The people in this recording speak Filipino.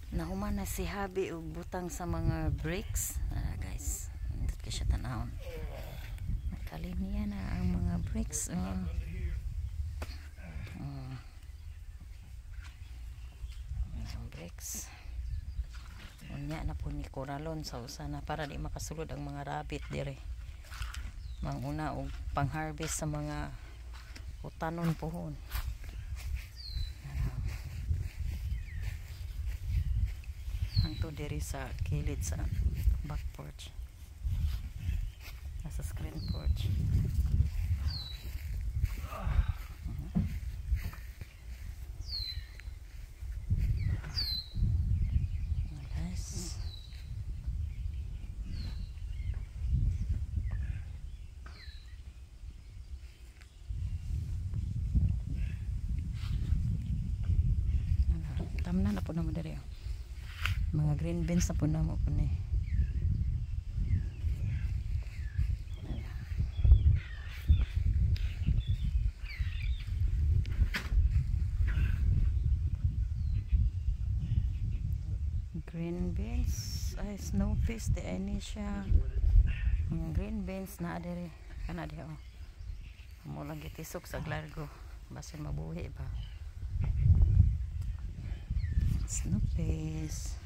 Nahuman na si Habi og butang sa mga bricks. Guys, hindi ka siya tanahon. Nakaliniya na ang mga bricks. Bricks. Unya na po ni Coralon sa usana para di makasulod ang mga rabbit dire. Manguna og pang-harvest sa mga utanon pohon. Hangtod diri sa kilid sa back porch. Nasa screen porch. Nice. Tamna na po naman diri. Mga green beans na po na mo po ni. Green beans ay snow peas di ini siya. Mga green beans na diri kana di oh. Amo lang gitisok sa largo basin mabuhi ba. Snow peas.